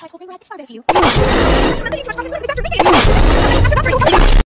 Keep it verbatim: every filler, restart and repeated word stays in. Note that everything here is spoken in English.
tried holding. We're at this far, but if you. Samantha needs to much process